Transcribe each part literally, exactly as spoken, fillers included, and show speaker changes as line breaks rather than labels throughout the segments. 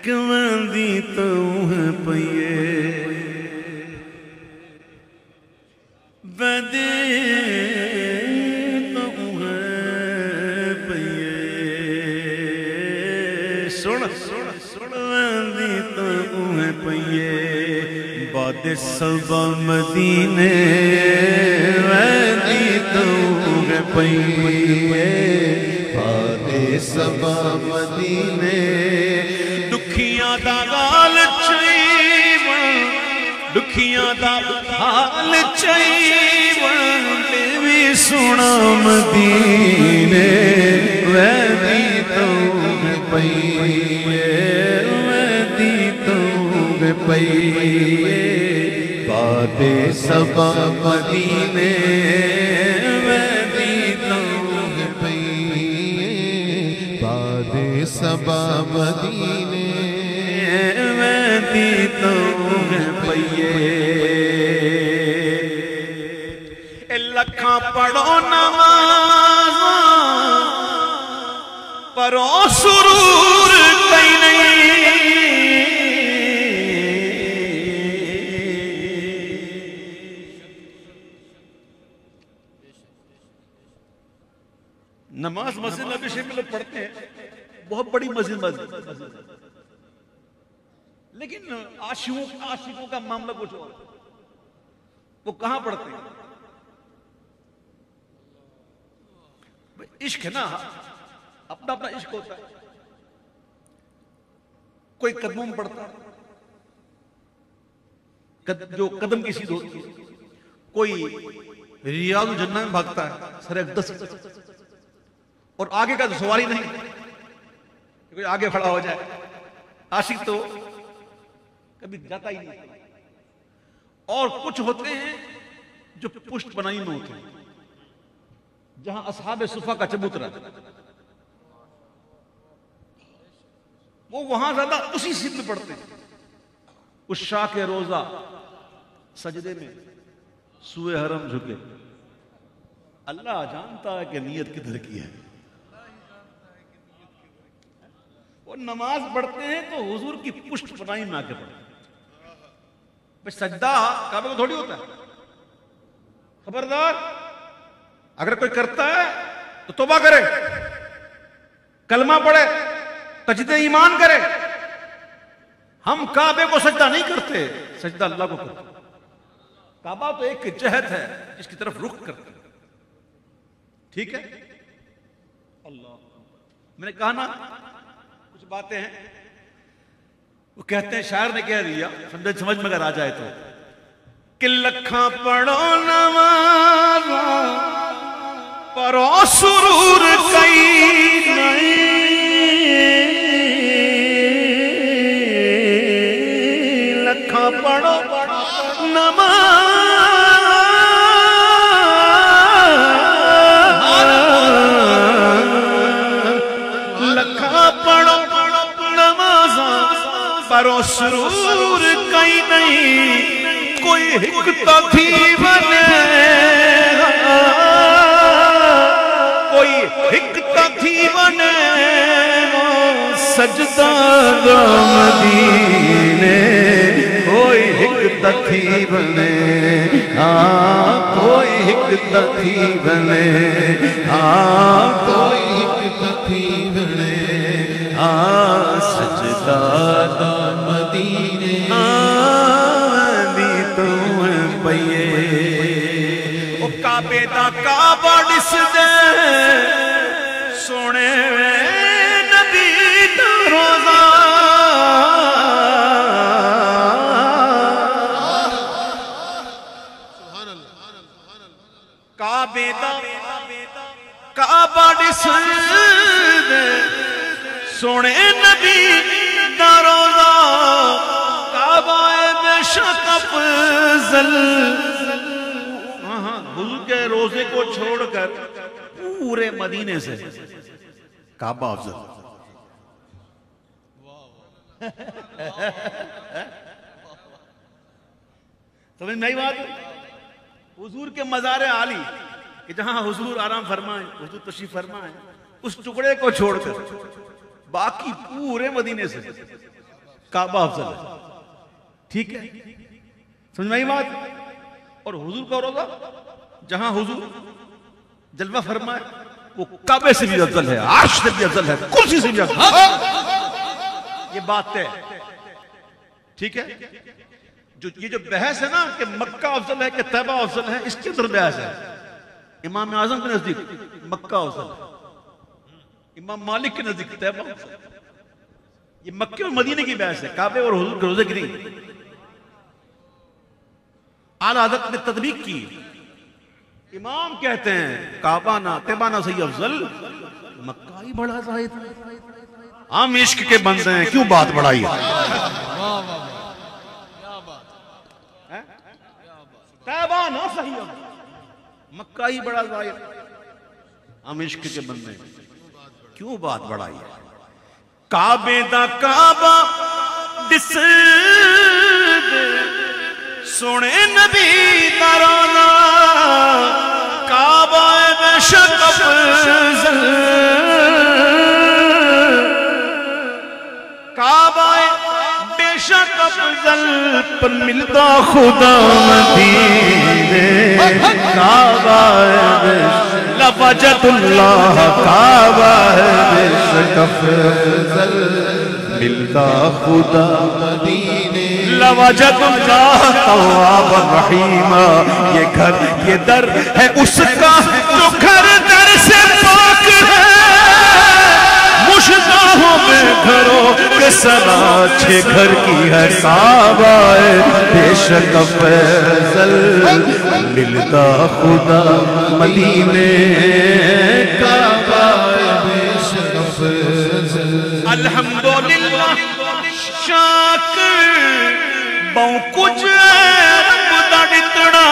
کماندی تو ہے پئیے بدے تو ہے پئیے سن سن سنواندی تو ہے پئیے باد صبا مدینے ویندی تو ہے پئیے باد صبا مدینے دکھیاں دا غال چیون دکھیاں دا حال چیون بھی سونا مدینے ویندی تو ہے پئیے ویندی تو ہے پئیے باد صبا مدینے ویندی تو ہے پئیے باد صبا مدینے ویندی تو ہے پئیے لکھاں پڑھو نماز پرو سرور کئی نہیں نماز مسجد نبی شریف میں لوگ پڑھتے ہیں بہت بڑی مسجد مسجد لیکن عاشقوں عاشقوں کا معاملہ کچھ اور وہ کہاں پڑھتے ہیں عشق ہے نا اپنا اپنا عشق ہوتا ہے کوئی قدموں میں پڑھتا ہے جو قدم کی سیدھ ہوتی ہے کوئی ریاض الجنہ میں بھاگتا ہے سر اقدس اور آگے کا تو سوال ہی نہیں کہ کوئی آگے کھڑا ہو جائے عاشق تو کبھی جاتا ہی نہیں اور کچھ ہوتے ہیں جو پشت بنائی میں ہوتے ہیں جہاں اصحاب صفا کا چبوترا وہ وہاں زیادہ اسی سیدھ میں پڑھتے ہیں اس شاہ کے روزہ سجدے میں سوئے حرم جھکے اللہ جانتا ہے کہ نیت کدھر کی ہے وہ نماز پڑھتے ہیں تو حضور کی پشت بنائی میں آ کے پڑھتے ہیں سجدہ کعبے کو تھوڑی ہوتا ہے خبردار اگر کوئی کرتا ہے تو توبہ کرے کلمہ پڑھے تجدید ایمان کرے ہم کعبے کو سجدہ نہیں کرتے سجدہ اللہ کو کرتے کعبہ تو ایک جہت ہے جس کی طرف رخ کرتے ٹھیک ہے اللہ میں نے کہا نا کچھ باتیں ہیں وہ کہتے ہیں شاعر نے کہہ دیا سمجھ میں اگر آ جائے تو کہ لکھاں پڑھو نماز پرو سرور کئی نہیں لکھاں پڑھو نماز لکھاں پڑھو نماز پرو سرور کئی نہیں کوئی حکتا تھی بنے کوئی حکتا تھی بنے سجدہ دا مدینے کوئی حکتا تھی بنے ہاں کوئی حکتا تھی بنے ہاں کوئی حکتا تھی بنے ہاں سجدہ دا مدینے آدھی تو ہے پئیے او کعبے دا کعبہ ڈس دے سونے نبی دا روزہ کعبے دا کعبہ ڈس دے سونے نبی دا روزہ کعبہ بے شک افضل حضور کے روزے کو چھوڑ کر پورے مدینے سے کعبہ افضل سمجھ میں آئی بات حضور کے مزار عالی کہ جہاں حضور آرام فرمائیں حضور تشریف فرمائیں اس ٹکڑے کو چھوڑ کر باقی پورے مدینے سے کعبہ افضل ہے. ٹھیک ہے, سمجھ میں آئی بات؟ اور حضور کا روضہ جہاں حضور جلوہ فرمائے وہ کعبے سے بھی افضل ہے, عرش سے بھی افضل ہے, کرسی سے بھی افضل ہے. یہ بات ہے. ٹھیک ہے, جو یہ جو بحث ہے نا کہ مکہ افضل ہے کہ طیبہ افضل ہے, اس کے اندر بحث ہے. امام اعظم کے نزدیک مکہ افضل ہے, امام مالک کے نزدیک طیبہ افضل ہے. یہ مکے اور مدینے کی بحث ہے, کعبے اور حضور کے روضے کی نہیں. اعلیٰ حضرت نے تطبیق کی. امام کہتے ہیں کعبہ نہ طیبہ نہ صحیح افضل, مکہ ہی بڑا زاہد. ہم عشق کے بندے ہیں, کیوں بات بڑھائی ہے؟ طیبہ نہ صحیح افضل, مکہ ہی بڑا زاہد. ہم عشق کے بندے ہیں, کیوں بات بڑھائی ہے؟ کعبے دا کعبہ دس سونے نبی دا روضہ, کعبہ بے شک افضل, کعبہ بے شک افضل, پر ملتا خدا مدینے. کعبہ بے لوجد اللہ, کعبہ بے شک افضل, ملتا خدا مدینے. لوجد اللہ تواب الرحیم, یہ گھر یہ در ہے اس کا جو گھر در سے پاک ہے. مشتاحوں میں گھروں کے سنا چھے گھر کی ہے. کعبہ بے شک افضل, ملتا خدا مدینے. کعبہ بے شک افضل. الحمدللہ شاکر بہوں کچھ رب دا ڈتڑا,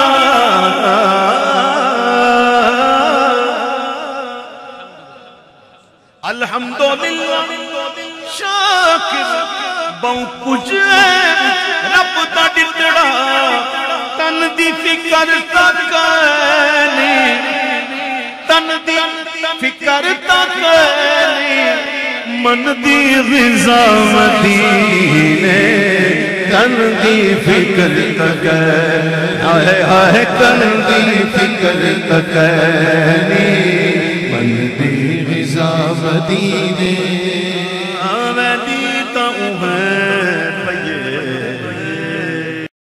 الحمدللہ شاکر بہوں کچھ رب دا ڈتڑا. تن دی فکر تک نہیں, تن دی فکر تک نہیں, من دی غذا مدینے. تن دی فکر تک آئے آئے, تن دی فکر تک نہیں, من دی غذا مدینے.